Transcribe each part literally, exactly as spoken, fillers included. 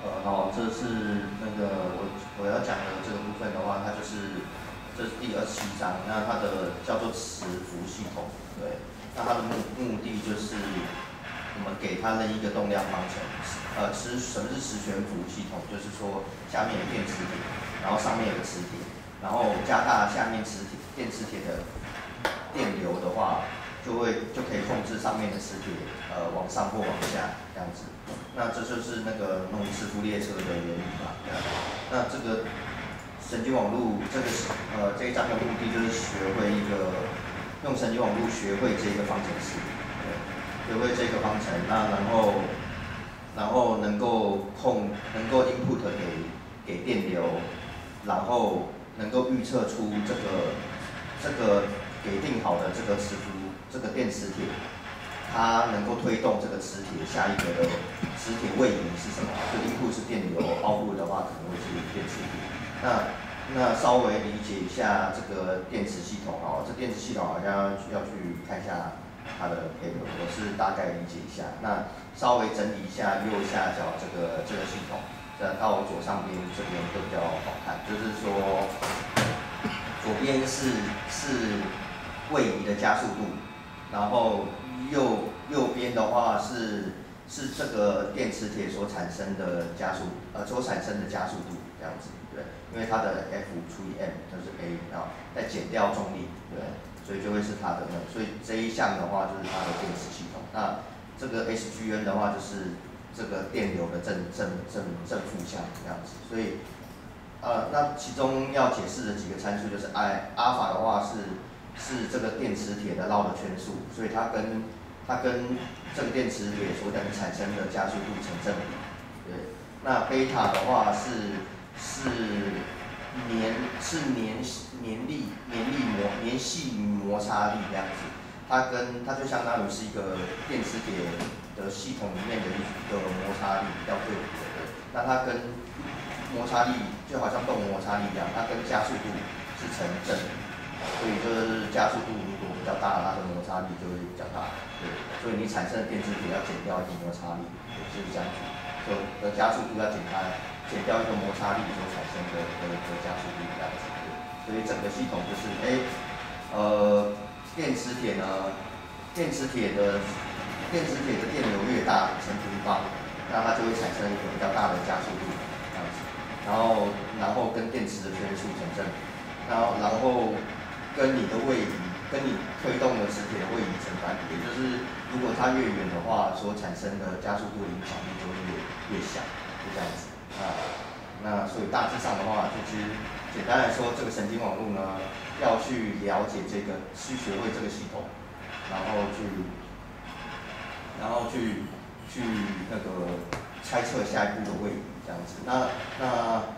呃，好，这是那个我我要讲的这个部分的话，它就是这是第二十七章，那它的叫做磁浮系统，对，那它的目目的就是我们给它的一个动量方程，呃，磁什么是磁悬浮系统？就是说下面有电磁铁，然后上面有个磁铁，然后加大下面磁铁电磁铁的电流的话，就会就可以控制上面的磁铁呃往上或往下这样子。那这就是那个那种磁浮列车的原理嘛。那这个神经网络这个呃这一章的目的就是学会一个用神经网络学会这个方程式，对，学会这个方程，那然后然后能够控能够 input 给给电流，然后能够预测出这个这个给定好的这个磁浮这个电磁铁。它能够推动这个磁铁下一个的磁铁位移是什么？就 input 是电流 ，output 的话可能会是电磁铁。那那稍微理解一下这个电磁系统哦，这电磁系统好像要去看一下它的 paper， 我是大概理解一下。那稍微整理一下右下角这个这个系统，再到左上边这边会比较好看。就是说，左边是是位移的加速度，然后右右边的话是是这个电磁铁所产生的加速，呃，所产生的加速度这样子，对，因为它的 F 除以 m 就是 a， 啊，再减掉重力，对，所以就会是它的那，所以这一项的话就是它的电磁系统。那这个 S G N 的话就是这个电流的正正正正负向这样子，所以呃，那其中要解释的几个参数就是 I 阿尔法的话是。是这个电磁铁的绕的圈数，所以它跟它跟这个电磁铁所等产生的加速度成正比。对，那贝塔的话是是粘是粘粘力粘力摩粘系摩擦力这样子，它跟它就相当于是一个电磁铁的系统里面的一个摩擦力要对比的。对，那它跟摩擦力就好像动摩擦力一样，它跟加速度是成正比。所以就是加速度如果比较大，它的摩擦力就会比较大，对，所以你产生的电磁铁要减掉一个摩擦力，就是这样子，就的加速度要减它，减掉一个摩擦力所产生的的的加速度这样子，对，所以整个系统就是，哎，呃，电磁铁呢，电磁铁的电磁铁的电流越大，乘平方，那它就会产生一个比较大的加速度这样子，然后然后跟电磁的圈数成正比，然后然后。跟你的位移，跟你推动的磁铁的位移成反比，也就是如果它越远的话，所产生的加速度影响力就会越越小，就这样子。啊，那所以大致上的话，就其实简单来说，这个神经网络呢，要去了解这个，去学会这个系统，然后去，然后去去那个猜测下一步的位移，这样子。那那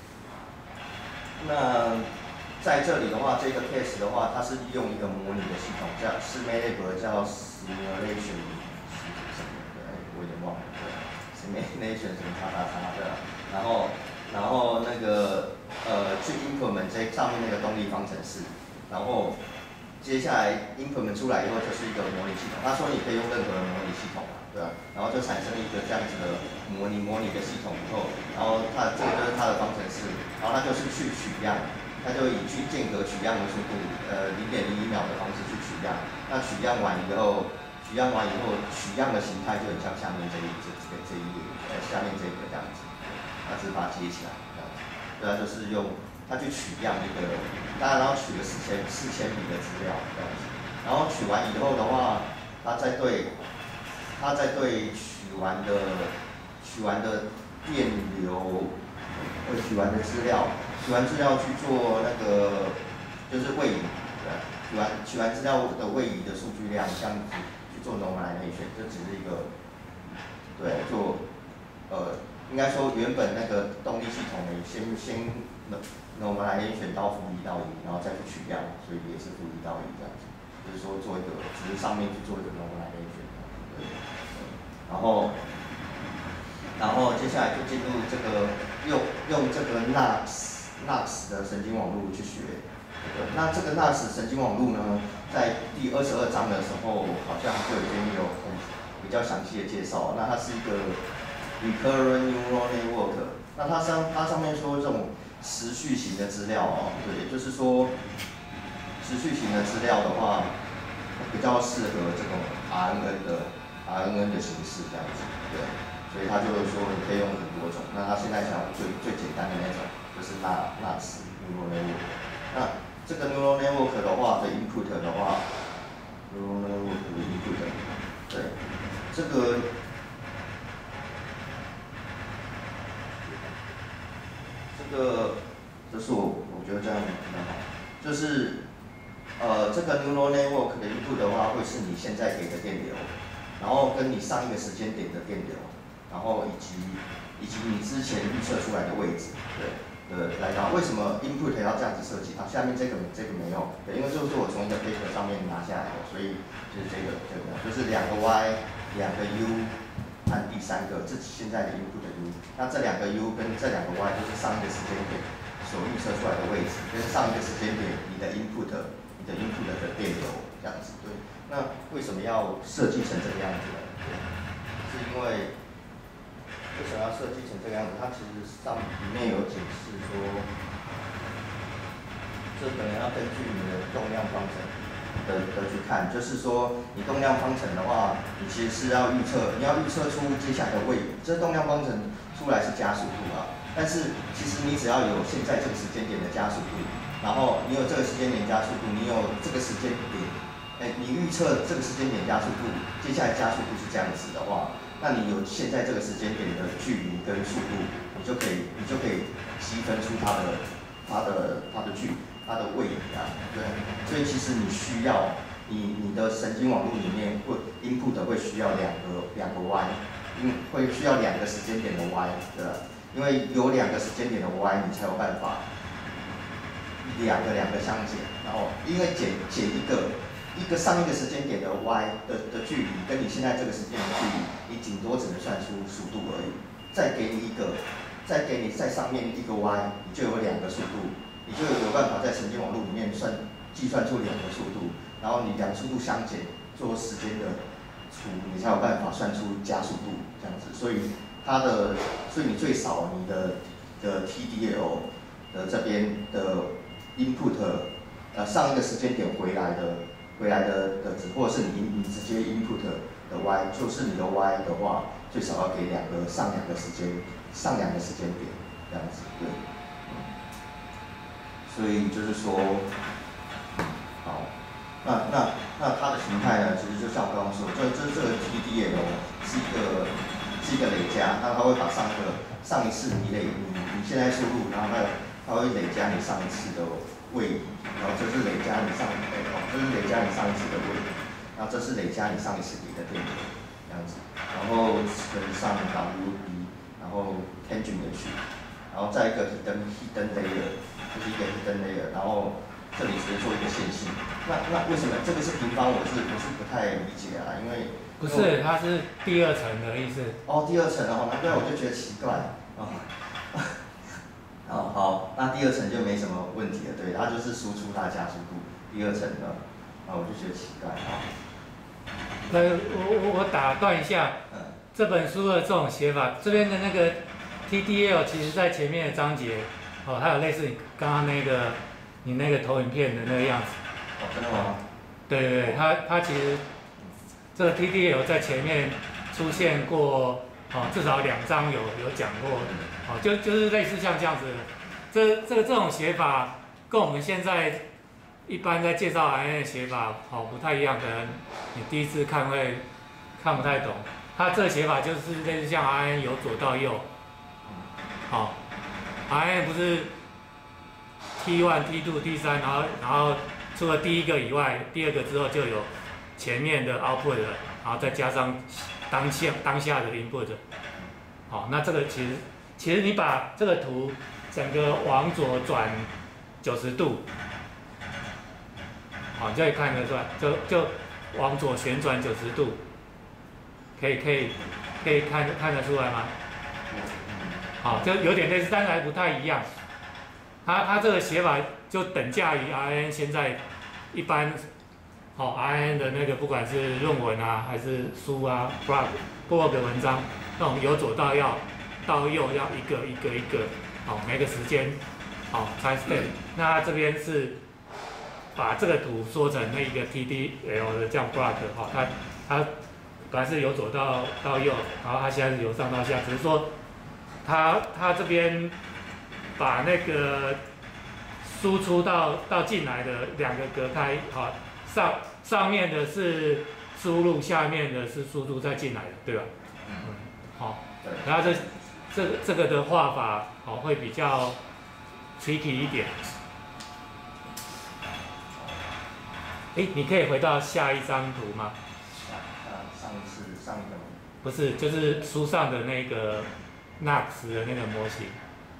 那。在这里的话，这个 case 的话，它是利用一个模拟的系统，叫 simulate 叫 simulation 什么的，哎，我有点忘了，对 ，simulation 什么叉叉叉的，然后然后那个呃去 implement 这上面那个动力方程式，然后接下来 implement 出来以后就是一个模拟系统。他说你可以用任何的模拟系统嘛，对吧？然后就产生一个这样子的模拟模拟的系统以后，然后它这个就是它的方程式，然后它就是去取样。它就以去间隔取样的速度，呃，零点零一秒的方式去取样。那取样完以后，取样完以后，取样的形态就很像下面这一这这个这一页，呃，下面这个这样子，它只是把它接起来，这样子。对，它就是用它去取样一个，当然然后取了四千四千笔的资料，这样子。然后取完以后的话，它再对，它再对取完的取完的电流，呃，取完的资料。取完资料去做那个就是位移，对，取完取完资料的位移的数据量，这样子去做 normalization， 这只是一个，对，做呃应该说原本那个动力系统呢，先先 normalization 到负一到一，然后再去取样，所以也是负一到一这样子，就是说做一个只是上面去做一个 normalization， 对，然后然后接下来就进入这个用用这个 N A X。N A X 的神经网络去学，那这个 N A X 神经网络呢，在第二十二章的时候，好像就已经有很比较详细的介绍。那它是一个 recurrent neural network。那它上它上面说这种持续型的资料哦，对，也就是说持续型的资料的话，比较适合这种 R N N 的 R N N 的形式这样子，对。所以他就是说你可以用很多种。那他现在想最最简单的那种就是纳纳斯 neural network。那这个 neural network 的话的 input 的话 ，neural network 的 input， 对，这个。这个就是我我觉得这样比较好，就是呃这个 neural network 的 input 的话，会是你现在给的电流，然后跟你上一个时间点的电流，然后以及以及你之前预测出来的位置，对的来讲，为什么 input 要这样子设计？它下面这个这个没有，对，因为就是我从一个 paper 上面拿下来的，所以就是这个这个就是两个 y， 两个 u。和第三个，这现在的 input 的 u， 那这两个 u 跟这两个 y 都是上一个时间点所预测出来的位置，跟上一个时间点你的 input， 你的 input 的电流这样子，对。那为什么要设计成这个样子呢？是因为为什么要设计成这个样子？它其实上里面有解释说，这可能要根据你的动量方程。的的去看，就是说你动量方程的话，你其实是要预测，你要预测出接下来的位移。这动量方程出来是加速度啊，但是其实你只要有现在这个时间点的加速度，然后你有这个时间点加速度，你有这个时间点，哎，你预测这个时间点加速度，接下来加速度是这样子的话，那你有现在这个时间点的距离跟速度，你就可以你就可以积分出它的它的它的距离。它的位移啊，对，所以其实你需要你你的神经网络里面会 input 会需要两个两个 y， 因会需要两个时间点的 y， 对吧？因为有两个时间点的 y， 你才有办法两个两个相减，然后因为减减一个一个上一个时间点的 y 的的距离，跟你现在这个时间点的距离，你顶多只能算出速度而已。再给你一个，再给你在上面一个 y， 你就有两个速度。你就有办法在神经网络里面算计算出两个速度，然后你两个速度相减，做时间的除，你才有办法算出加速度这样子。所以它的，所以你最少你的的 T D L 的这边的 input， 呃上一个时间点回来的回来的的值，或者是你你直接 input 的 y， 就是你的 y 的话，最少要给两个上两个时间上两个时间点这样子，对。所以就是说，好，那那那它的形态呢，其实就像我刚刚说，这这这个 T D L 是一个是一个累加，那它会把上个上一次你累你你现在输入，然后它它会累加你上一次的位移，然后这是累加你上哎哦，这是累加你上一次的位移，然后这是累加你上一次给的电流，这样子，然后乘上 W B， 然后 tangent 的去，然后再一个 hidden hidden layer。就是一个 hidden layer， 然后这里直接做一个线性。那那为什么这个是平方？我是我是不太理解啊，因为不是，它是第二层的意思。 哦，第二层哦，难怪我就觉得奇怪哦。哦好，那第二层就没什么问题了，对，它就是输出它加速度，第二层的，啊我就觉得奇怪啊。 呃，我我我打断一下，嗯、这本书的这种写法，这边的那个 T D L 其实在前面的章节。哦，它有类似你刚刚那个你那个投影片的那个样子。 哦，真的吗？ 对对对，它它其实这个 T D L 在前面出现过，哦，至少两章有有讲过，哦，就就是类似像这样子的，这这个这种写法跟我们现在一般在介绍 R N N 的写法，哦，不太一样，可能你第一次看会看不太懂。它这个写法就是类似像 R N N 由左到右，好。R N N 不是 T 一、T 二、T 三，然后然后除了第一个以外，第二个之后就有前面的 output， 然后再加上当下当下的 input。好，那这个其实其实你把这个图整个往左转九十度，好，你就可以看得出来，就就往左旋转九十度，可以可以可以看看得出来吗？好，就有点类似，但是还不太一样。它它这个写法就等价于 R N N 现在一般，好、哦、R N N 的那个不管是论文啊，还是书啊 blog blog 的文章， 那种由左到右到右要一个一个一个，好、每个时间好 time step。那它这边是把这个图缩成那一个 T D L 的这样 block 哈、它它本来是由左到到右，然后它现在是由上到下，只是说它它这边把那个输出到到进来的两个隔开，好、上上面的是输入，下面的是输出再进来的，对吧？嗯，好、然后这这个这个的画法好、会比较 tricky 一点。哎，你可以回到下一张图吗？ 上上一次上一个不是，就是书上的那个 N U X 的那个模型。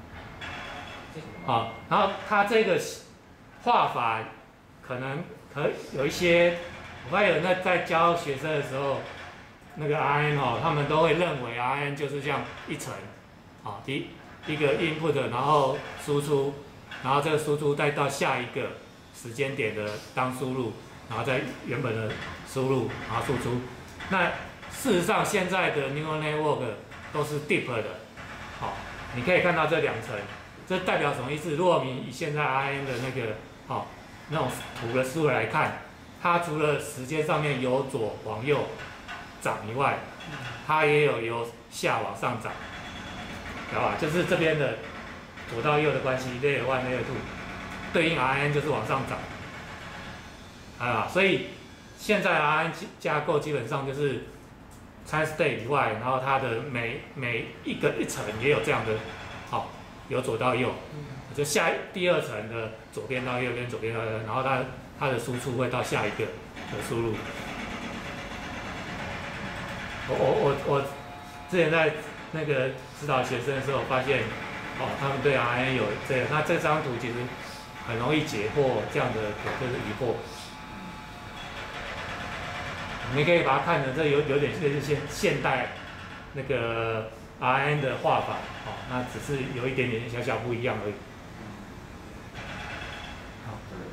好，然后它这个画法可能可有一些，我发现那在教学生的时候，那个 R N 哦，他们都会认为 R N 就是这样一层，啊，第一个 input， 然后输出，然后这个输出再到下一个时间点的当输入，然后再原本的输入，然后输出。那事实上现在的 neural network 都是 deep 的，好，你可以看到这两层。这代表什么意思？如果你以现在 R N 的那个好、哦、那种图的思维来看，它除了时间上面由左往右涨以外，它也有由下往上涨，知道吧？就是这边的左到右的关系 ，layer one layer two， 对应 R N 就是往上涨，啊，所以现在 R N 架构基本上就是 time state 以外，然后它的每每一个一层也有这样的好。哦由左到右，就下第二层的左边到右边，左边到右边，然后它它的输出会到下一个的输入。我我我我之前在那个指导学生的时候，发现哦，他们对 R N 有这个，那这张图其实很容易解惑这样的就是疑惑。你可以把它看成这有有点类似现现代那个。R N 的画法，哦，那只是有一点点小小不一样而已。 好，对，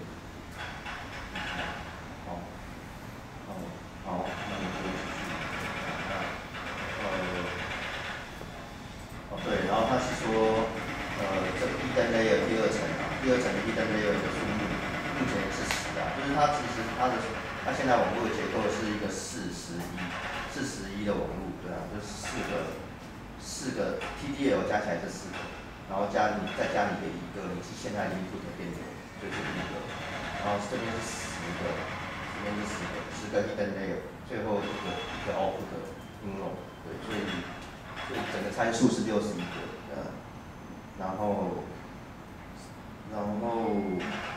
好，好，好，那我们就继续。那呃，哦对，然后他是说，呃，这个 hidden layer 第二层啊，第二层的 hidden layer 的数目目前是十啊，就是它其实它的它现在网络的结构是一个四十一，四十一的网络，对啊，就是四个。四个 T D L 加起来是四个，然后加你再加你的一个你现在 input 变流，就是一个，然后这边是十个，这边是十个，十个 hidden layer， 最后一个一个 output 应用，对，所以所以整个参数是六十一个，呃，然后然后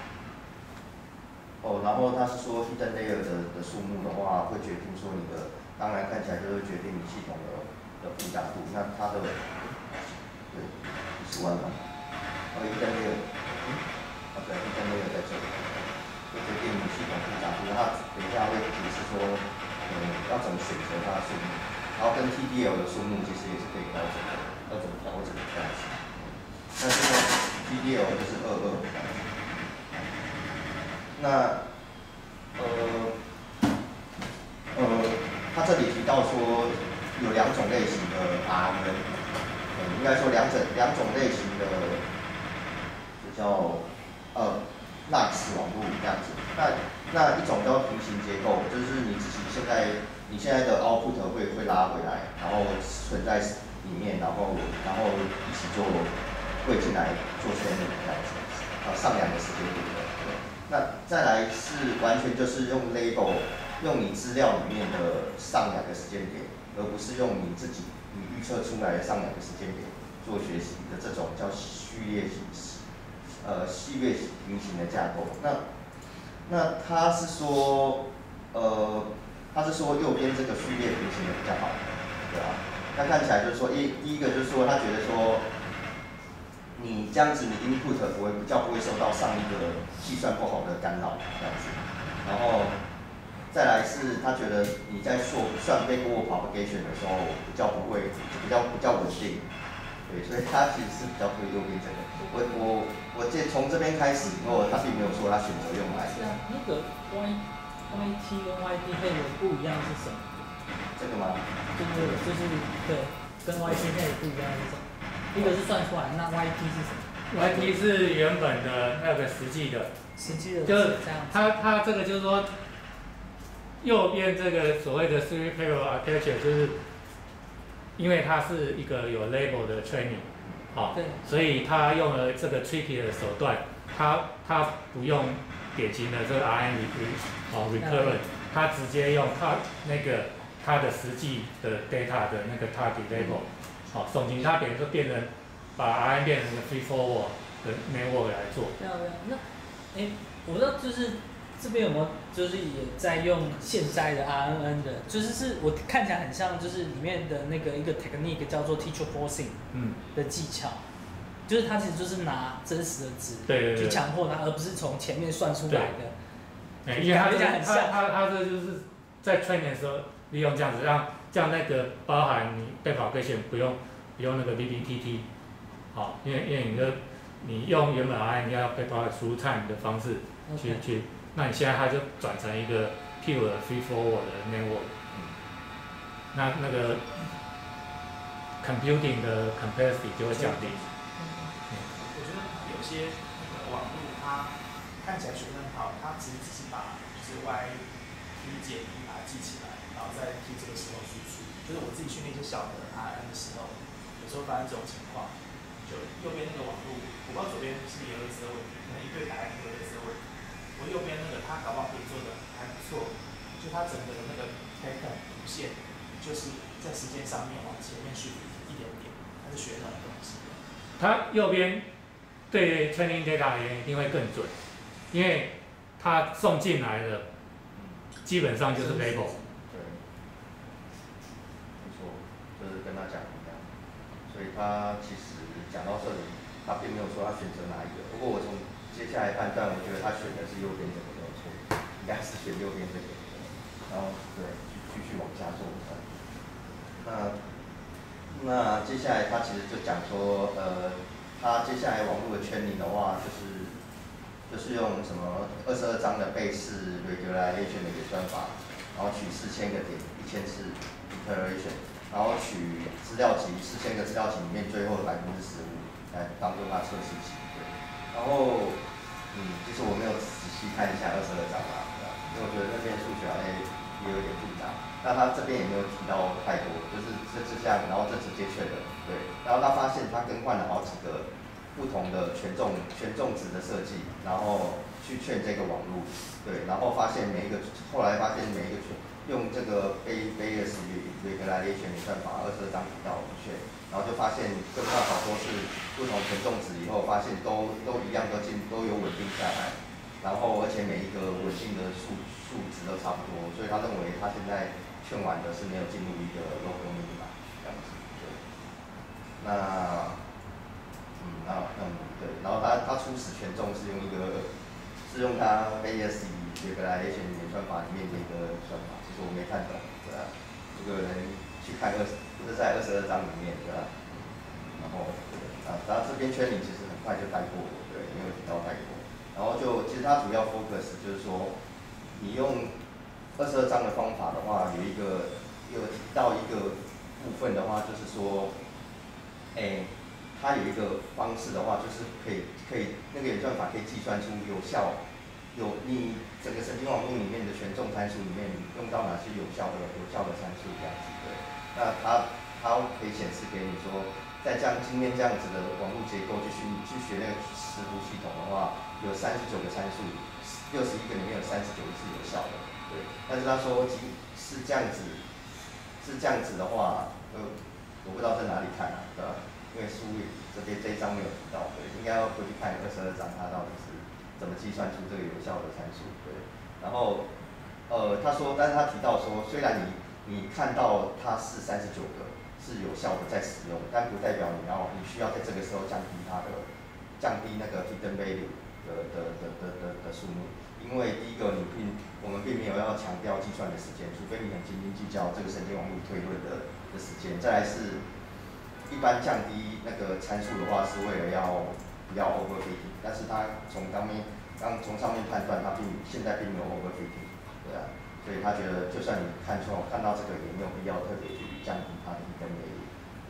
哦，然后他是说 hidden layer 的的数目的话，会决定说你的，当然看起来就会决定你系统的。的复杂度，那它的对十万嘛，然后一根没有，嗯，啊对，一根没有在这里，就决定你系统复杂度。它等一下会解释说，嗯，要怎么选择它的数目，然后跟 T D L 的数目其实也是可以调整的，要怎么调整这样子。那这个 T D L 就是二二这样子。那呃呃，他这里提到说。有两种类型的 R N， 嗯，应该说两种两种类型的，就叫呃 N U X 网络这样子。那那一种叫平行结构，就是你自己现在你现在的 output 会会拉回来，然后存在里面，然后然后一起做汇进来做 training 这样子，啊上两个时间点的。那再来是完全就是用 label， 用你资料里面的上两个时间点。而不是用你自己你预测出来的上两个时间点做学习的这种叫序列形式，呃，序列平行的架构。那那他是说，呃，他是说右边这个序列平行的比较好，对吧？那看起来就是说，一第一个就是说，他觉得说，你这样子你 input 不会比较不会受到上一个计算不好的干扰这样子，然后。再来是他觉得你在做算 backward propagation 的时候比较不会，比较比较稳定，对，所以他其实是比较推右边这个。我我我这从这边开始以后，他并没有说他选择用来。 是啊，那个 Y Y T 跟 Y D 配的不一样是什么？ 这个吗？ 就是就是对。 跟 Y T 那里不一样的是什么？一个是算出来，那 Y T 是什么 ？Y T 是原本的那个实际的， 实际的就是这样。 它它这个就是说，右边这个所谓的 three parallel architecture 就是，因为它是一个有 label 的 training， 好、 对， 所以它用了这个 tricky 的手段，它它不用典型的这个 R N recur 哦 recurrent， 它直接用它那个它的实际的 data 的那个 target label， 好、送进，它等于说变成把 R N 变成一个 free forward 的 network 来做。 漂亮。那，哎，我不知道就是这边有没有就是也在用现在的 R N N 的，就是是我看起来很像就是里面的那个一个 technique 叫做 teacher forcing 嗯， 的技巧，就是它其实就是拿真实的值对对对去强迫它，而不是从前面算出来的。 哎，因为它感觉起来很它像它它这就是在 training 的时候利用这样子，让这样那个包含你被保规线不用不用那个 V B T T， 好、因为因为你的你用原本 R N 你要被保输 time 的方式去 OK 去，那你现在它就转成一个 pure 的 free forward 的 network，、嗯、那那个 computing 的 complexity 就会降低。 我觉得有些那个网络它看起来学得很好，它其实只是把就是 Y T 解题把它记起来，然后再去这个时候输出。就是我自己训练一些小的 R N 的时候，有时候发生这种情况，就右边那个网络，我不知道左边是有类似的问题，可能一对答案有类似的问题。我右边那个它搞不好可以做的还不错，就它整个的那个 pattern 图线，就是在时间上面往前面去一点点，它是学那种东西。 它右边对 training data 而言一定会更准，因为它送进来的基本上就是 label。 对，没错，就是跟他讲一样。所以他其实讲到这里，他并没有说他选择哪一个。不过我从接下来判断，我觉得他选的是右边这个没有错，应该是选右边这个。然后对，继续往下做。那那接下来他其实就讲说，呃，他接下来网络的圈领的话，就是就是用什么二十二章的贝氏 regularization 的一个算法，然后取四千个点，一千次 iteration， 然后取资料集四千个资料集里面最后的百分之十五来当做它测试集。对，然后嗯，其实我没有仔细看一下二十二章啦，因为我觉得那边数学哎也有点复杂。那他这边也没有提到太多，就是这这项，然后这直接确认，对，然后他发现他更换了好几个不同的权重权重值的设计，然后去劝这个网络，对，然后发现每一个，后来发现每一个权用这个贝贝尔斯regularization算法二十二章提到确，然后就发现更换好多是不同权重值以后，发现都都一样都进都有稳定下来，然后而且每一个稳定的数数值都差不多，所以他认为他现在劝完的是没有进入一个 local minima 这样子，对。那，嗯，那嗯对，然后他他初始权重是用一个是用他 A S E regularization 演算法里面的一个算法，其实我没看懂，对啊，这个人去看二十，不是在二十二章里面，对吧？然后对，啊，他这边圈领其实很快就带过了，对，没有提到带过。然后就其实它主要 focus 就是说，你用二十二章的方法的话，有一个有提到一个部分的话，就是说，哎，它有一个方式的话，就是可以可以那个演算法可以计算出有效有你整个神经网络里面的权重参数里面用到哪些有效的有效的参数这样子，对。那它它可以显示给你说，在这样今天这样子的网络结构去学去学那个识图系统的话。有三十九个参数，六十一个里面有三十九个是有效的，对。但是他说是这样子，是这样子的话，呃，我不知道在哪里看啊，对吧？因为书里这边这一章没有提到，对，应该要回去看二十二章，它到底是怎么计算出这个有效的参数，对。然后，呃，他说，但是他提到说，虽然你你看到它是三十九个是有效的在使用，但不代表你要你需要在这个时候降低它的降低那个 hidden value。的的的的的的数目，因为第一个你并我们并没有要强调计算的时间，除非你很斤斤计较这个神经网络推论的的时间。再来是，一般降低那个参数的话，是为了要不要 overfitting， 但是它从上面刚从上面判断，它并现在并没有 overfitting， 对啊，所以他觉得就算你看错看到这个，也没有必要特别去降低它的 hidden value，对。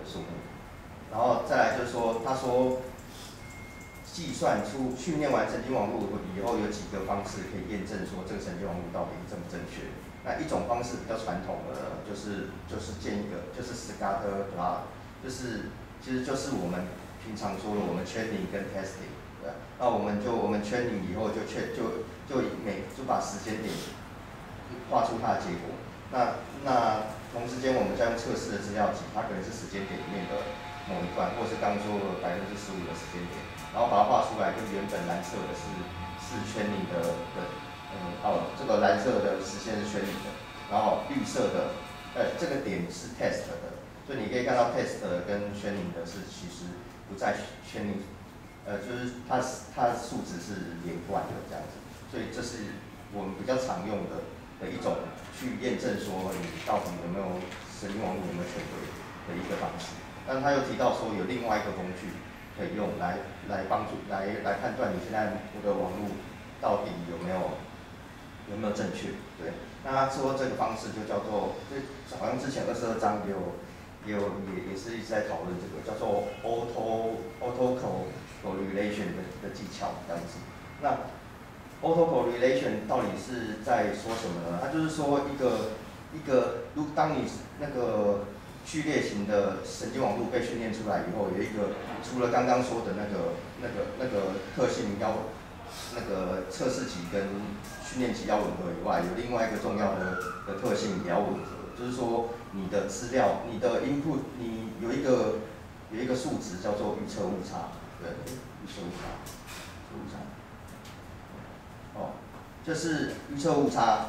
的数目。然后再来就是说，他说计算出训练完神经网络以后有几个方式可以验证说这个神经网络到底正不正确。那一种方式比较传统的就是就是建一个就是 scatter plot， 就是其实就是我们平常说的我们 training 跟 testing， 对，那我们就我们 training以后就确就就每就把时间点画出它的结果。那那同时间我们再用测试的资料集，它可能是时间点里面的某一段，或是刚说的百分之十五的时间点，然后把它画出来，跟原本蓝色的是是 training 的的。嗯，哦，这个蓝色的实现是圈里的，然后绿色的，呃，这个点是 test 的，所以你可以看到 test 跟圈里的是其实不在圈里，呃，就是它它的数值是连贯的这样子，所以这是我们比较常用的的一种去验证说你到底有没有神经网络有没有全对的一个方式。但他又提到说有另外一个工具可以用来来帮助来来判断你现在我的网络到底有没有。有没有正确？对，那他说这个方式就叫做，就好像之前二十二章也有也有也也是一直在讨论这个叫做 auto auto correlation 的的技巧这样子。那 auto correlation 到底是在说什么呢？它就是说一个一个，如当你那个序列型的神经网络被训练出来以后，有一个除了刚刚说的那个那个那个特性要那个测试集跟训练集要吻合以外，有另外一个重要的的特性也要吻合，就是说你的资料、你的 input， 你有一个有一个数值叫做预测误差，对，预测误差，误差，哦，这是预测误差，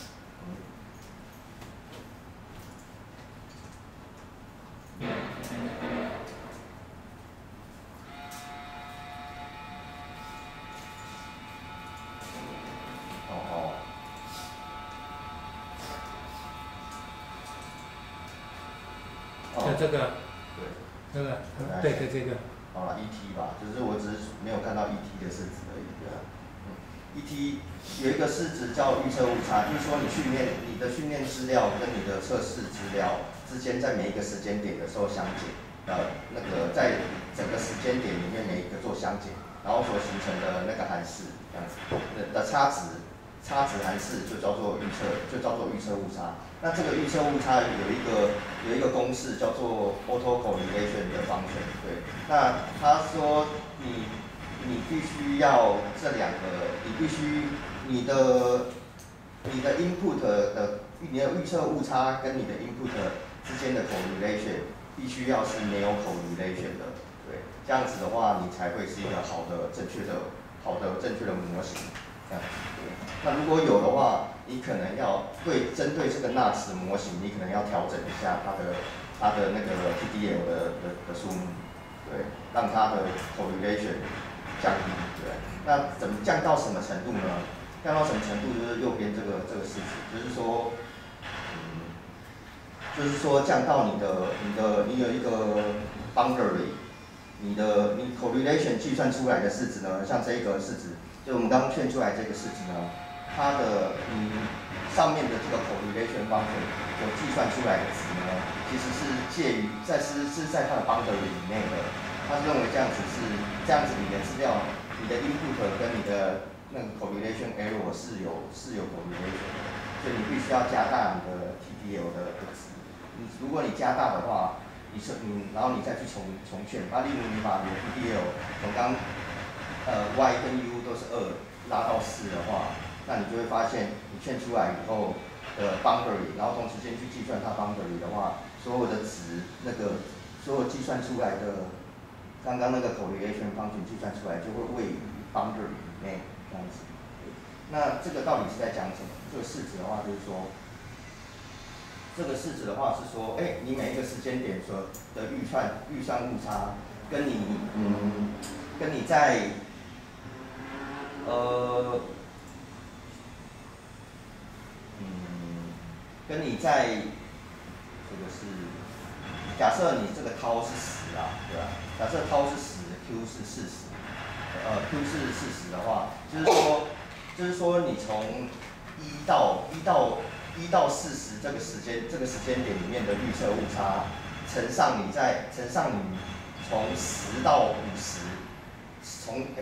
嗯。 就这个， 对， 这个，对对这个。 好了 ，E T 吧，就是我只是没有看到 E T 的式子而已，对吧？嗯 ，E T 有一个式子叫预测误差，就是说你训练你的训练资料跟你的测试资料之间在每一个时间点的时候相减，呃，那个在整个时间点里面每一个做相减，然后所形成的那个函数这样子的差值。差值函数就叫做预测，就叫做预测误差。那这个预测误差有一个有一个公式叫做 auto correlation 的方程，对。那他说你你必须要这两个，你必须你的你的 input 的你的预测误差跟你的 input 之间的 correlation 必须要是没有 correlation 的，对。这样子的话，你才会是一个好的正确的好的正确的模型。这样子，对。那如果有的话，你可能要对针对这个 N A S 的模型，你可能要调整一下它的它的那个 T D L 的的的数目，对，让它的 correlation 降低，对。那怎么降到什么程度呢？降到什么程度就是右边这个这个式子，就是说，嗯，就是说降到你的你的你有一个 boundary， 你的你 correlation 计算出来的式子呢，像这个式子。就我们刚刚圈出来这个式子呢，它的嗯上面的这个 correlation function 所计算出来的值呢，其实是介于在是是在它的 boundary 以内的。他是认为这样子是这样子，你的资料、你的 input 跟你的那个 correlation error 是有是有 correlation 的，所以你必须要加大你的 T D L 的的值。你如果你加大的话，你是嗯，然后你再去重重圈，那例如你把你的 T D L 从刚呃 y 跟 u 都是二拉到四的话，那你就会发现你圈出来以后的 boundary， 然后同时间去计算它 boundary 的话，所有的值那个所有计算出来的刚刚那个 correlation function 计算出来就会位于 boundary 里面这样子。那这个到底是在讲什么？这个式子的话就是说，这个式子的话是说，哎，你每一个时间点所的预算预算误差跟你嗯跟你在呃，嗯，跟你在这个是，假设你这个 tau 是十啊，对吧？假设 tau 是十 ，q 是四十，呃 ，q 是四十的话，就是说，就是说你从一到一到一到四十这个时间这个时间点里面的预测误差乘上你在乘上你从十到五十，从哎，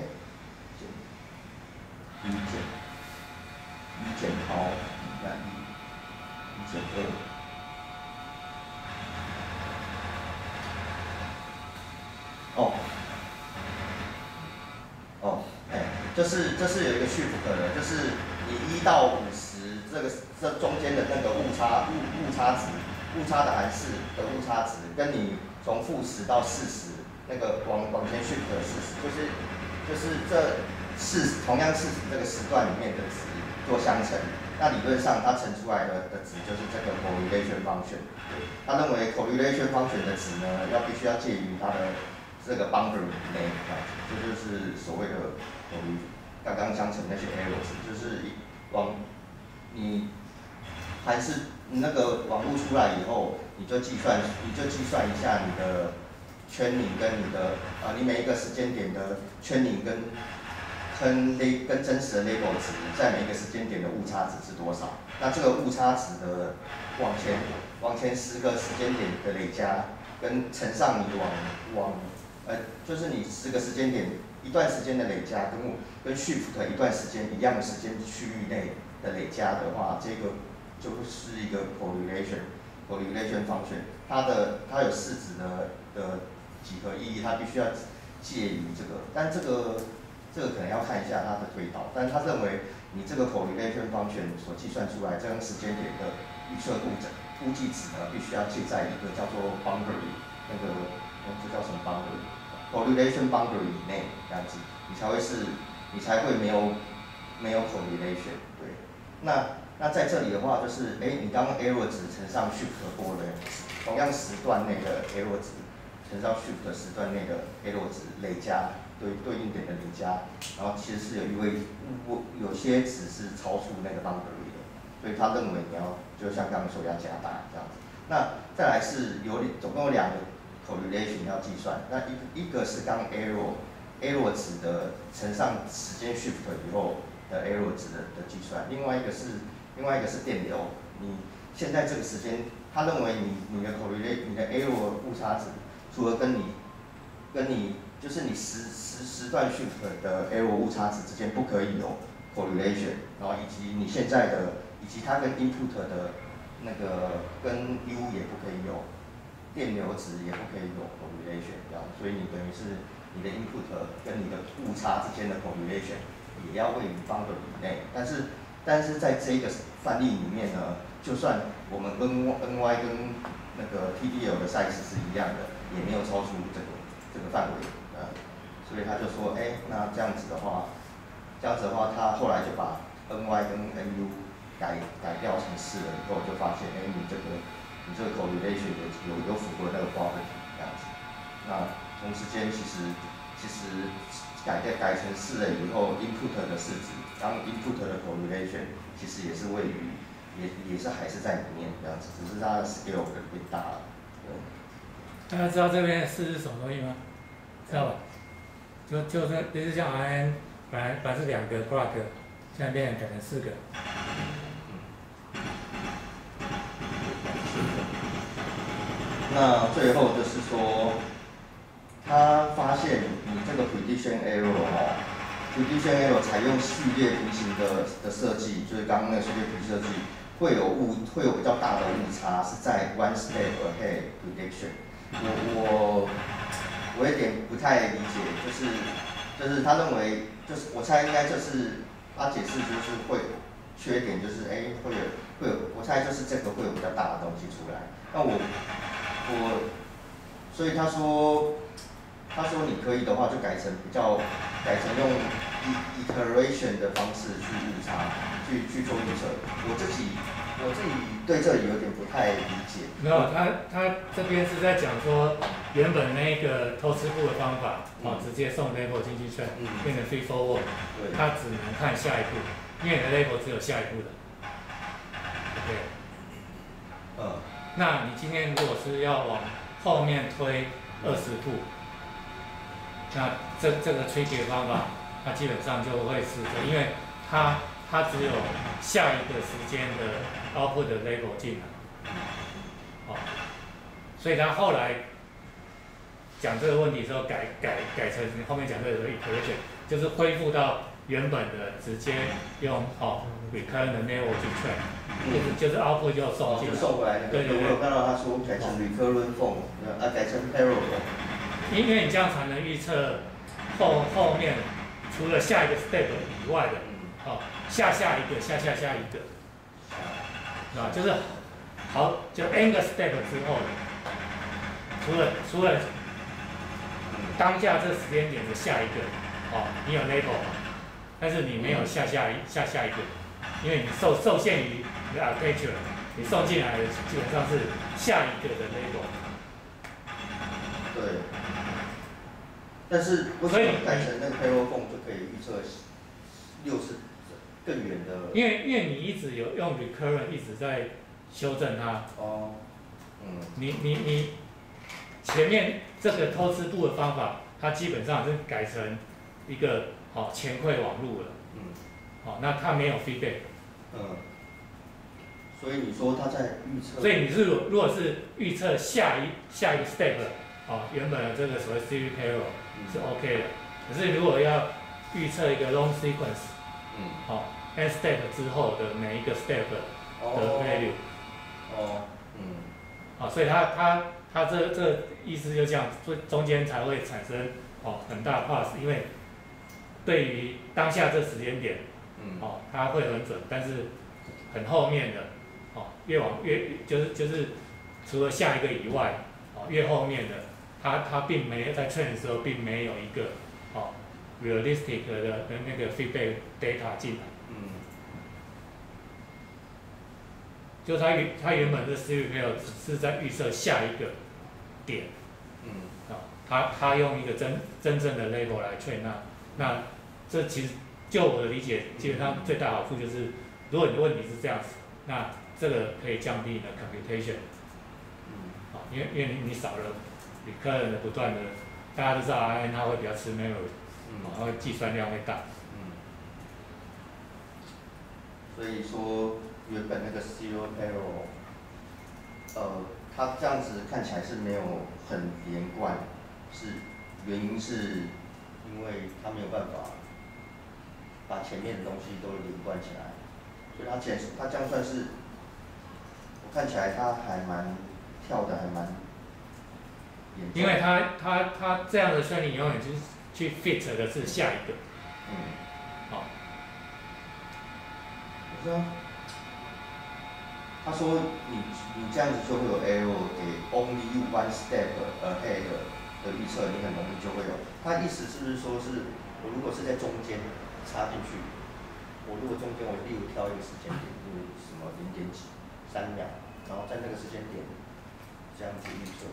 一减一减高那一一减二。哦，哦，哎，就是这是有一个 shift 的，就是你一到五十这个这中间的那个误差误误差值，误差的函数的误差值，跟你从负十到四十那个往往前 shift 的四十，就是就是这四同样四十这个时段里面的值做相乘，那理论上它乘出来的的值就是这个 correlation function。对，他认为 correlation function 的值呢，要必须要介于它的这个 boundary 内，这就是所谓的我们刚刚相乘那些 errors， 就是往你还是那个网路出来以后，你就计算，你就计算一下你的圈领跟你的啊，你每一个时间点的圈领跟跟类跟真实的 label 值，在每一个时间点的误差值是多少？那这个误差值的往前往前十个时间点的累加，跟乘上你往往呃，就是你十个时间点一段时间的累加，跟跟 shift 一段时间一样的时间区域内的累加的话，这个就是一个 correlation correlation function， 它的它有式子的的几何意义，它必须要介于这个，但这个这个可能要看一下它的推导，但他认为你这个 correlation function 所计算出来这样时间点的预测估值估计值呢，必须要介在一个叫做 boundary 那个这叫什么 boundary correlation boundary 以内，这样子你才会是，你才会没有没有 correlation。对，那那在这里的话，就是哎，你刚刚 error 值乘上 shift 波的，同样时段内的 error 值乘上 shift 时段内的 error 值累加对对应点的累加，然后其实是有因为有些值是超出那个 boundary 的，所以他认为你要就像刚刚说要加大这样子。那再来是有总共有两个 correlation 要计算，那一一个是刚 error error 值的乘上时间 shift 以后的 error 值的的计算，另外一个是另外一个是电流，你现在这个时间，他认为你你的 correlation 你的 error 误差值，除了跟你跟你就是你时时时段 shift 的 error 误差值之间不可以有 correlation， 然后以及你现在的以及它跟 input 的那个跟 U 也不可以有。电流值也不可以有 correlation， 这样，所以你等于是你的 input 跟你的误差之间的 correlation 也要位于 boundary 以内。但是，但是在这个范例里面呢，就算我们 N N Y 跟那个 T D L 的 size 是一样的，也没有超出这个这个范围，呃，所以他就说，哎，那这样子的话，这样子的话，他后来就把 N Y 跟 N U 改改掉成四了以后，就发现，哎，你这个。你这个 correlation 有有有符合那个 property 这样子，那同时间其实其实改改改成四了以后 ，input 的式子，当 input 的 correlation 其实也是位于也也是还是在里面这样子，只是它的 scale 变大了。 大家知道这边的四是什么东西吗？知道吧？就就是类似像 R N 本来本来是两个 block， 现在变成改成四个。 那最后就是说，他发现你这个 prediction error 哦 ，prediction error 采用序列平行的的设计，就是刚刚那个序列平行设计，会有误会有比较大的误差，是在 one step ahead prediction。我我我有点不太理解，就是就是他认为就是我猜应该就是他解释就是会缺点就是哎会有会有我猜就是这个会有比较大的东西出来，那我。我，所以他说，他说你可以的话就改成比较，改成用 iteration 的方式去误差，去去做预测。我自己我自己对这里有点不太理解。 没有，他他这边是在讲说，原本那个偷吃步的方法，哦、嗯，直接送 label 进去圈，嗯、变成 feed forward， 他只能看下一步，因为你的 label 只有下一步的。对。 嗯。 那你今天如果是要往后面推二十步，那这这个推给方法，它基本上就会是这，因为它它只有下一个时间的 output 的 label 进来，哦， 所以他后来讲这个问题的时候改改改成后面讲这个 iteration， 就是恢复到原本的直接用哦 recurrent 的 network 去 train， 就是就是 output 就送进来， 就送回来那个。 对对对。 我有看到他说改成 recurrent form， 啊改成 parallel form。 因为你这样才能预测后后面除了下一个 step 以外的，哦下下一个下下下一个，啊就是好就 n 个 step 之后的，除了除了当下这时间点的下一个，哦你有 label 嘛，但是你没有下下一下下一个，因为你受受限于你的 architecture， 你送进来的基本上是下一个的 label。 对。但是为什么改成那个 parallel form 就可以预测六次更远的？ 因为因为你一直有用 recurrent 一直在修正它。 哦。嗯。你你你前面这个偷吃步的方法，它基本上是改成一个好、哦、前馈网路了。嗯。好、哦，那它没有 feedback。 嗯。所以你说它在预测。 所以你是如果是预测下一下一个 step， 哦，原本的这个所谓 series parallel 是 OK 的，可是如果要预测一个 long sequence， 嗯，好、哦、，n step 之后的每一个 step 的 value， 哦，嗯， 好、哦，所以它它它这这意思就这样，所以中间才会产生哦很大 pass， 因为对于当下这时间点，嗯，哦，它会很准，但是很后面的，哦，越往越就是就是除了下一个以外，哦，越后面的。它它并没有在 train 的时候，并没有一个哦 realistic 的的那个 feedback data 进来。嗯。就它原它原本的 series parallel 只是在预测下一个点。嗯。啊、哦，它它用一个真真正的 label 来 train， 那那这其实就我的理解，基本上最大好处就是，如果你的问题是这样子，那这个可以降低你的 computation。嗯。啊、哦，因为因为你你少了。recurrent 的不断的，大家都知道 R N 它会比较吃 memory， 嗯，它会计算量会大，嗯， 所以说原本那个 serial parallel， 呃，它这样子看起来是没有很连贯，是原因是因为它没有办法把前面的东西都连贯起来，所以它前它这样算是，我看起来它还蛮跳的，还蛮。 因为它它它这样的顺利永远就是去 fit 的是下一个，嗯，好、哦。 我知道，他说你你这样子就会有 error 给 only you one step ahead 的预测，你很容易就会有。他意思是不是说是我如果是在中间插进去，我如果中间我例如挑一个时间点，例如什么零点几三秒，然后在那个时间点这样子预测。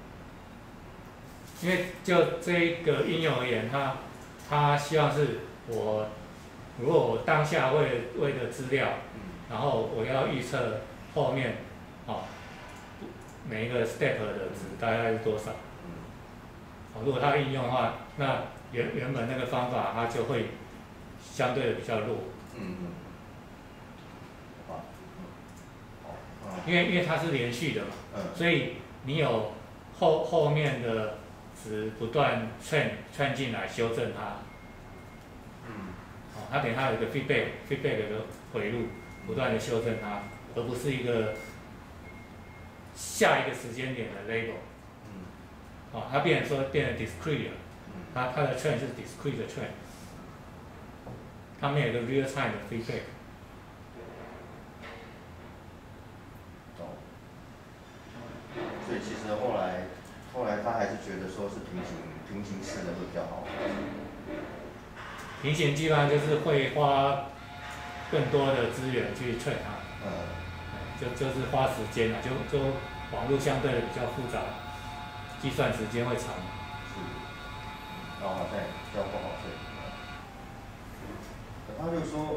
因为就这一个应用而言，它它希望是我，如果我当下为为的资料，然后我要预测后面，哦，每一个 step 的值大概是多少，哦，如果它应用的话，那原原本那个方法它就会相对的比较弱，嗯嗯，好，因为因为它是连续的嘛，所以你有后后面的。值不断 train train 进来修正它，嗯，哦，它等于它有一个 feedback feedback 的回路，不断的修正它，而不是一个下一个时间点的 label，嗯，哦，它变成说变成 discrete 了，它它的 train 是 discrete 的 train， 它没有一个 real time 的 feedback。 哦，所以其实后来。后来他还是觉得说是平行平行式的会比较好。 平行基本上就是会花更多的资源去 train 它，嗯，就就是花时间啊，就就网络相对的比较复杂，计算时间会长。 是，然后好像比较不好睡。他就说，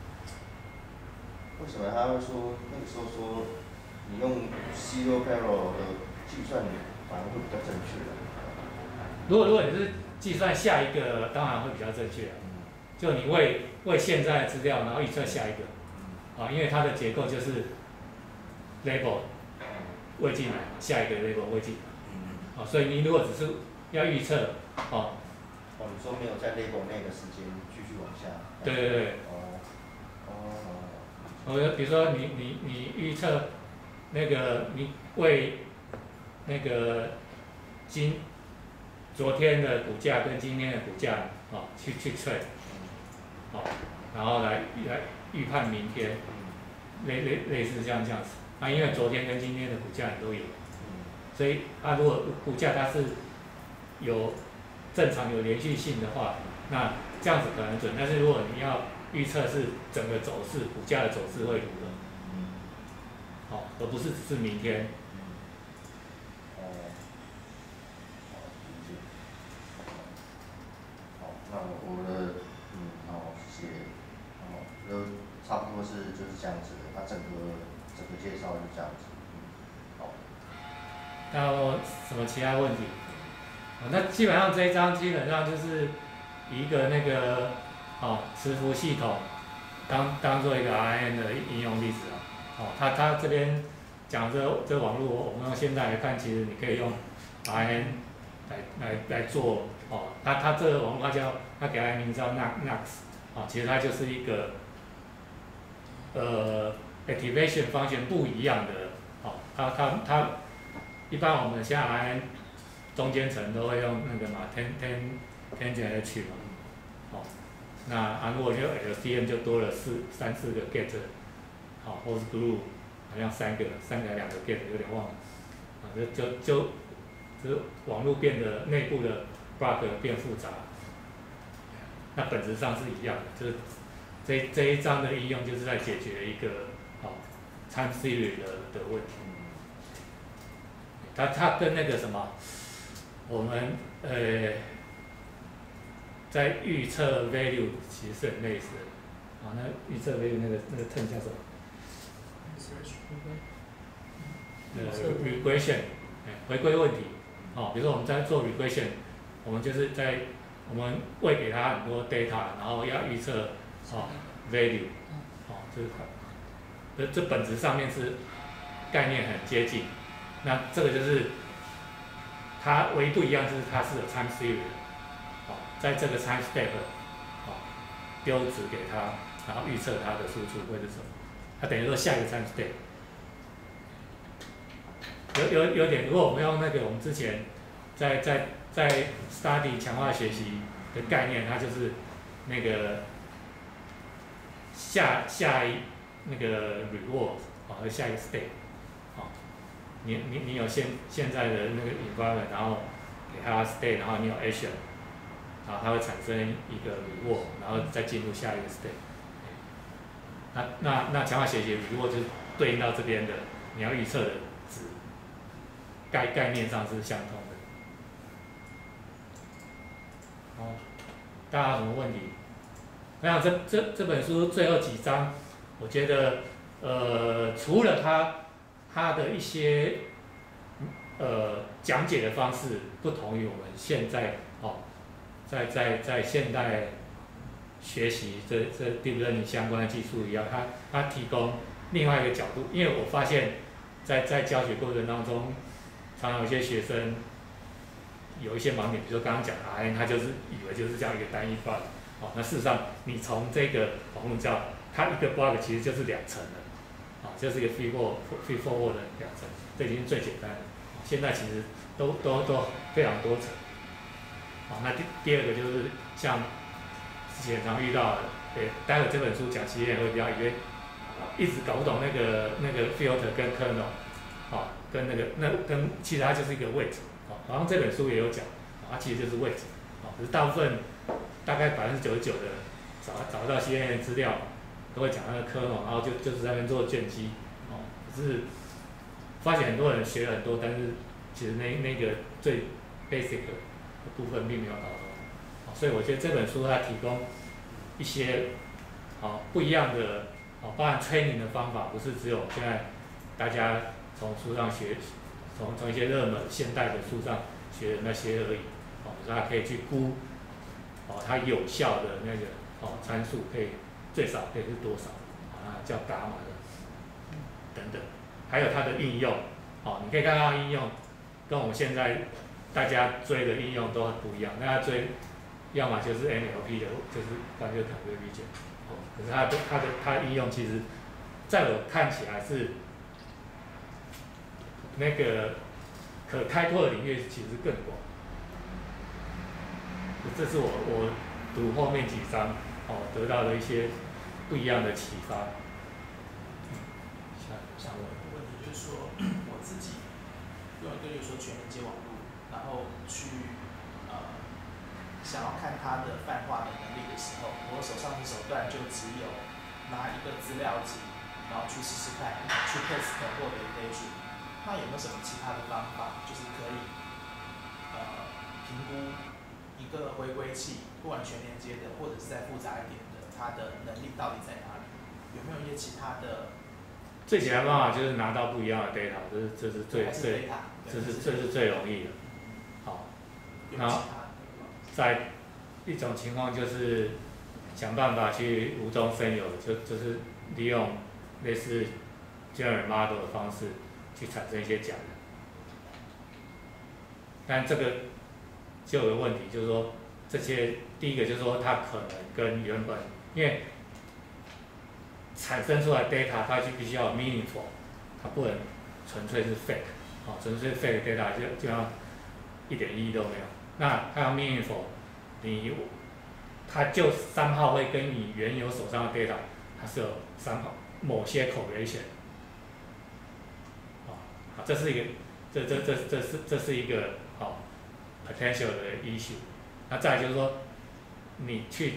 为什么他会说那个时候说你用 serial parallel 的计算？反而会比较正确的。 如果如果你是计算下一个，当然会比较正确。嗯、就你为为现在的资料，然后预测下一个。嗯、啊，因为它的结构就是 label， 喂进来，下一个 label 喂进来。 嗯， 哦，所以你如果只是要预测，哦， 哦，你说没有在 label 那个时间继续往下。 对对对。 哦，哦。 我比如说你你你预测那个你为那个今昨天的股价跟今天的股价哦去去 trade， 哦，然后来来预判明天，类类类似像这样子。啊，因为昨天跟今天的股价你都有，所以啊如果股价它是有正常有连续性的话，那这样子可能准。但是如果你要预测是整个走势，股价的走势会如何？好、哦，而不是只是明天。 哦，好，理解。好，那我的嗯，好，谢谢。好，就差不多是就是这样子的，它整个整个介绍是这样子。嗯，好。 还有什么其他问题？哦，那基本上这一章基本上就是一个那个哦磁浮系统当当做一个 R N 的应用例子啊。哦，它它这边讲这这网络，我们用现在来看，其实你可以用 R N 来来来做哦。它它这个网络它叫它给它名字叫 N U X 啊，其实它就是一个呃 activation function 不一样的哦。它它它一般我们现在 R N 中间层都会用那个嘛 ten ten ten 减 h 嘛，哦，那啊如果就 L C M 就多了四三四个 get， 好、哦，或是 glue 好像三个三个两个 get 有点忘了，啊就就就就是网络变得内部的 bug 变复杂，那本质上是一样的，就是这这一章的应用就是在解决一个哦 time series 的的问题。它它跟那个什么，我们呃在预测 value 其实是很类似的。啊，那预测 value 那个那个 term 叫什么？呃 regression， 回归问题。哦，比如说我们在做 regression， 我们就是在我们喂给它很多 data， 然后要预测哦 value， 哦，就是这这本质上面是概念很接近。那这个就是它唯一不一样，就是它是有 time series 的，哦，在这个 time step， 哦，丢值给它，然后预测它的输出会是什么，它等于说下一个 time step， 有有有点，如果我们用那个我们之前在在在 study 强化学习的概念，它就是那个下下一那个 reward， 哦，和下一个 step。你你你有现现在的那个 environment， 然后给它 state， 然后你有 action， 然后它会产生一个 reward， 然后再进入下一个 state。那那那强化学习 reward 就是对应到这边的你要预测的值，概概念上是相通的。好，大家有什么问题？我想这这这本书最后几章，我觉得呃除了它。它的一些呃讲解的方式不同于我们现在哦，在在在现代学习这这 deep learning 相关的技术一样，它它提供另外一个角度，因为我发现在在教学过程当中，常常有些学生有一些盲点，比如说刚刚讲 R N， 他就是以为就是这样一个单一 bug， 哦，那事实上你从这个网络教，它一个 bug 其实就是两层的。啊，就是一个 feed forward feed forward 的两层，这已经是最简单的。现在其实都都都非常多层。啊，那第第二个就是像之前常遇到的，对，待会这本书讲，其实也会比较，因为一直搞不懂那个那个 filter 跟 kernel， 啊，跟那个那跟其实它就是一个 weight， 啊，好像这本书也有讲，啊，它其实就是 weight， 啊，可是大部分大概百分之九十九的找找得到 C N N 资料。都会讲那个kernel，然后就就是在那边做卷积，哦，可是发现很多人学了很多，但是其实那那个最 basic 的部分并没有搞懂，哦，所以我觉得这本书它提供一些哦不一样的哦，包含 training 的方法，不是只有现在大家从书上学，从从一些热门现代的书上学的那些而已，哦，所以它可以去估哦它有效的那个哦参数可以。最少可以是多少？啊，叫伽马的等等，还有它的应用， 好，你可以看到应用跟我们现在大家追的应用都很不一样。大家追要么就是 N L P 的，就是刚才就 Computer Vision， 哦，可是它的它的它的应用其实，在我看起来是那个可开拓的领域其实更广。这是我我读后面几章哦得到的一些不一样的启发。 想问一个问题，就是说我自己用一个，就是说全连接网络，然后去呃想要看它的泛化的能力的时候，我手上的手段就只有拿一个资料集，然后去试试看，去 test 获得 data。那有没有什么其他的方法，就是可以呃评估一个回归器，不管全连接的或者是再复杂一点的，它的能力到底在哪里？有没有一些其他的？ 最简单的方法就是拿到不一样的 data， 这是这是最最这是这是最容易的。好，然后在一种情况就是想办法去无中生有，就就是利用类似 general model 的方式去产生一些假的。但这个就有个问题，就是说这些第一个就是说它可能跟原本因为产生出来的 data 它就必须要 meaningful， 它不能纯粹是 fake， 哦，纯粹 fake data 就就要一点意义都没有。那它要 meaningful， 你它就三号会跟你原有手上的 data， 它是有三号某些 correlation， 哦，好，这是一个，这这这这是这是一个好 potential 的 issue。那再来就是说，你去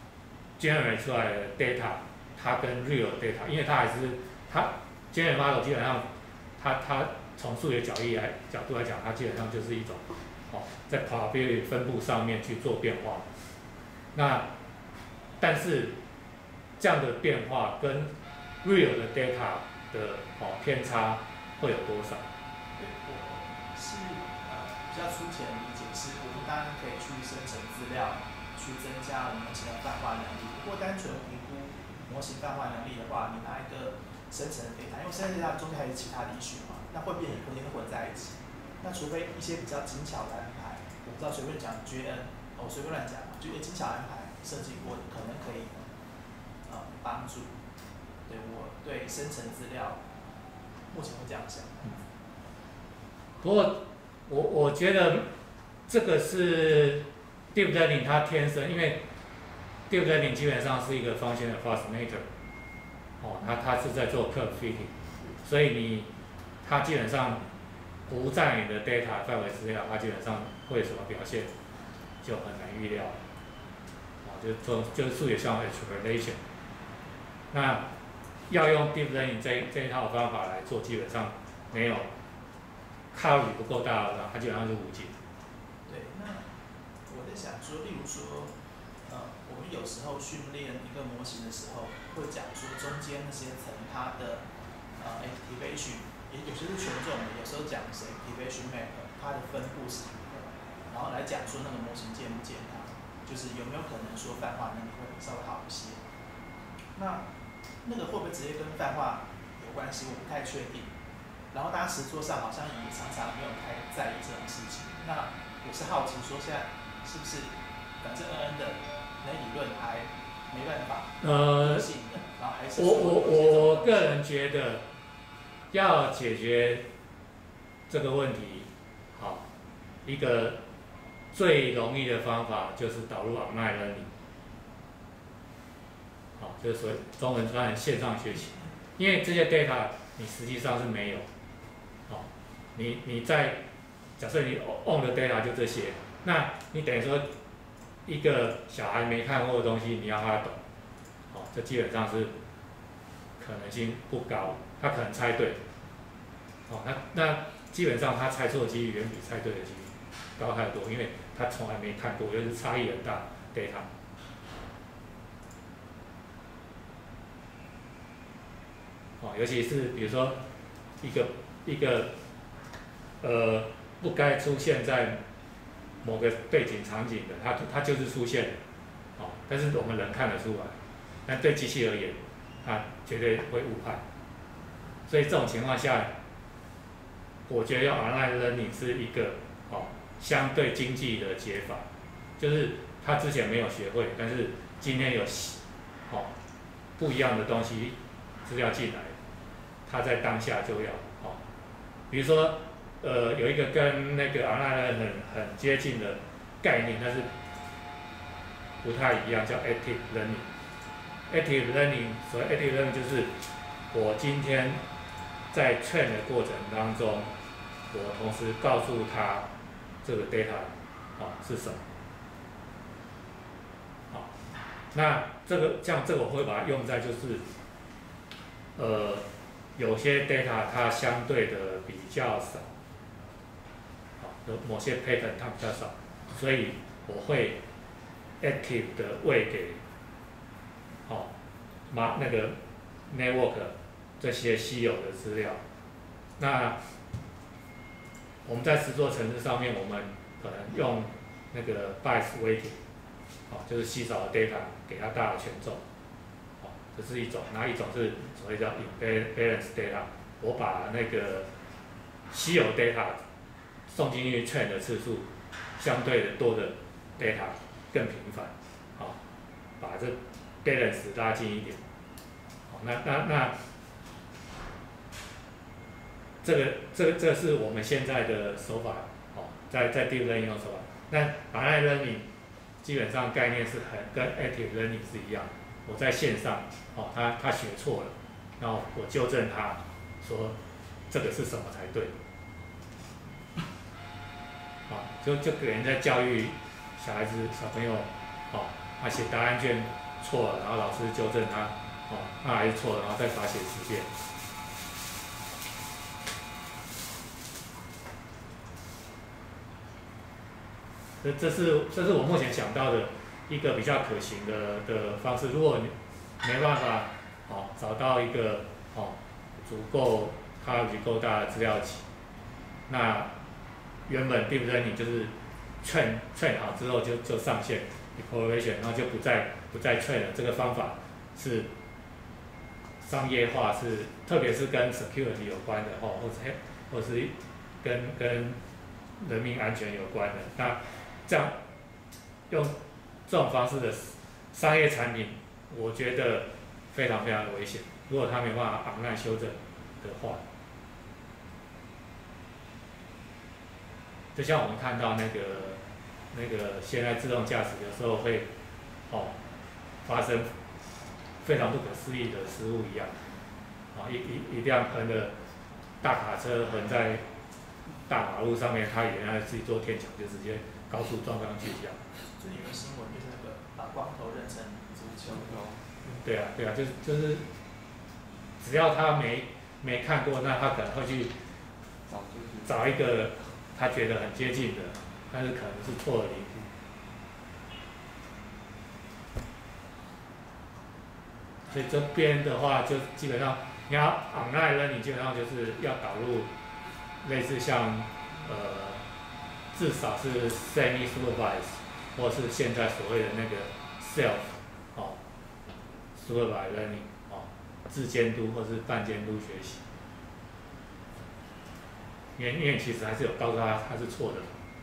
generate 出来的 data。它跟 real data， 因为它还是它 general model 基本上它它从数学角度来角度来讲，它基本上就是一种哦在 probability 分布上面去做变化。那但是这样的变化跟 real 的 data 的哦偏差会有多少？ 对，我是呃比较粗浅的理解是，我们当然可以去生成资料，去增加我们模型的泛化能力。不过单纯评估模型泛化能力的话，你拿一个生成的 data， 因为生成 data 中间还有其他的 issue 嘛，那会变会混在一起。那除非一些比较精巧的安排，我不知道随便讲 J N， 我随便乱讲，就一些精巧安排设计过的，可能可以呃帮助。对我对生成资料目前会这样想。 不过我我觉得这个是 deep learning 它天生，因为Deep Learning 基本上是一个 function approximator， 哦，它它是在做 curve fitting， 所以你它基本上不在你的 data 范围之内，它基本上会有什么表现就很难预料，哦，就做就是数学上的 extrapolation。那要用 Deep Learning 这这一套方法来做，基本上没有差距不够大的，它基本上是无解。 对，那我在想说，例如说。呃，我们有时候训练一个模型的时候，会讲说中间那些层它的呃 activation， 也有些是权重的，有时候讲是 activation map， 它的分布是如何，然后来讲说那个模型健不健康，就是有没有可能说泛化能力会稍微好一些。那那个会不会直接跟泛化有关系？我不太确定。然后大家实作上好像也常常没有太在意这种事情。那我是好奇说现在是不是反正 N N 的那理论还没办法呃， 然后还是我我我个人觉得，要解决这个问题，好，一个最容易的方法就是导入 online learning， 好，就是说中文翻译线上学习，因为这些 data 你实际上是没有，好，你你在假设你 on 的 data 就这些，那你等于说。一个小孩没看过的东西，你要他懂，哦，这基本上是可能性不高，他可能猜对，哦，那那基本上他猜错的几率远比猜对的几率高太多，因为他从来没看过，尤其是差异很大 data。哦，尤其是比如说一个一个呃不该出现在某个背景场景的，它它就是出现了，哦，但是我们人看得出来，但对机器而言，它绝对会误判。所以这种情况下， 我觉得用 online learning 是一个哦相对经济的解法，就是他之前没有学会，但是今天有哦不一样的东西资料进来，他在当下就要哦，比如说呃有一个跟那个 online learning 很很接近的概念，但是不太一样，叫 active learning。active learning 所谓 active learning 就是我今天在 train 的过程当中，我同时告诉他这个 data 哦是什么。好，那这个像这个我会把它用在就是，呃，有些 data 它相对的比较少，好，有某些 pattern 它比较少，所以我会 active 的喂给，好，马那个 network 这些稀有的资料。那我们在实作程式上面，我们可能用那个 bias weighting。好，就是稀少的 data 给它大的权重，好，这是一种。那一种是所谓叫 imbalance data， 我把那个稀有 data 送进去 train 的次数相对的多的 data 更频繁，好，把这 balance 拉近一点。好，那那那这个这个这个是我们现在的手法，好，在在 deep learning 用手法。那 online learning基本上概念是很跟 active learning 是一样，我在线上，哦，他他学错了，然后我纠正他，说这个是什么才对，好，就就给人在教育小孩子小朋友，哦，他写答案卷错了，然后老师纠正他，哦，他还是错了，然后再罚写十遍。这这是这是我目前想到的一个比较可行的的方式。如果你没办法哦找到一个哦足够 coverage 够大的资料集，那原本 deep learning 就是 train train 好之后就就上线 correlation， 然后就不再不再 train 了。这个方法是商业化，是特别是跟 security 有关的哦，或者或是跟跟人民安全有关的。那这样用这种方式的商业产品，我觉得非常非常的危险。如果它没办法 online 修正的话，就像我们看到那个那个现在自动驾驶有时候会哦发生非常不可思议的失误一样，啊、哦、一一一辆横的大卡车横在大马路上面，它原来是一座天桥，就直接高速撞上去这样。 最近有个新闻就是那个把光头认成足球头。 对啊，对啊，就是就是，只要他没没看过，那他可能会去找一个他觉得很接近的，但是可能是错的离谱。所以这边的话，就基本上你要 online learning， 基本上就是要导入类似像呃。至少是 semi-supervised， 或是现在所谓的那个 self 哦 supervised learning 哦自监督或是半监督学习，因为因为其实还是有告诉他他是错的，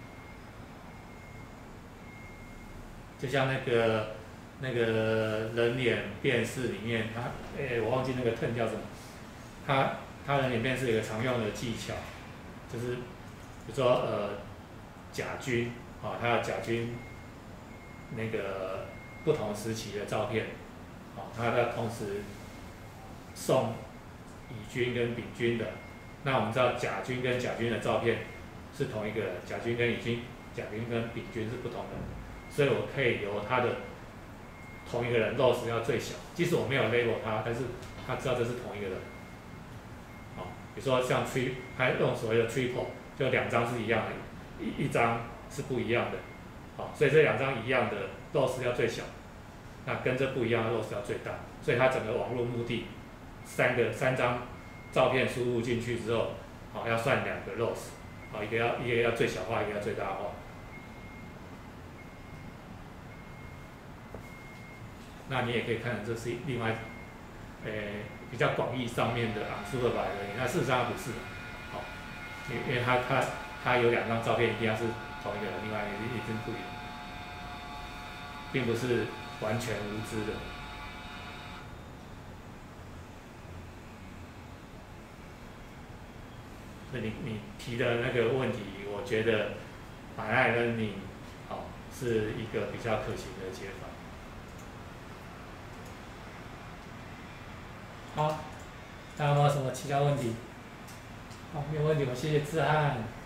就像那个那个人脸辨识里面，他诶、欸、我忘记那个 term 叫什么，他他人脸辨识有一个常用的技巧，就是比如说呃。甲军，啊、哦，他有甲军那个不同时期的照片，啊、哦，他要同时送乙军跟丙军的。那我们知道甲军跟甲军的照片是同一个人，甲军跟乙军、甲军跟丙军是不同的，所以我可以由他的同一个人 loss 要最小，即使我没有 label 他，但是他知道这是同一个人。好、哦，比如说像 tri， 他用所谓的 triple， 就两张是一样的。一一张是不一样的，好，所以这两张一样的 loss 要最小，那跟这不一样的 loss 要最大，所以它整个网络目的，三个三张照片输入进去之后，好要算两个 loss， 好一个要一个要最小化，一个要最大化。那你也可以看这是另外，呃比较广义上面的 unsupervised learning，那事实上不是，好， 因因为他他他有两张照片一定要是同一个人，另外一一定不一样，并不是完全无知的。所以你你提的那个问题，我觉得 machine learning 哦是一个比较可行的解法。好，大家有没有什么其他问题？好，没有问题，我谢谢志翰。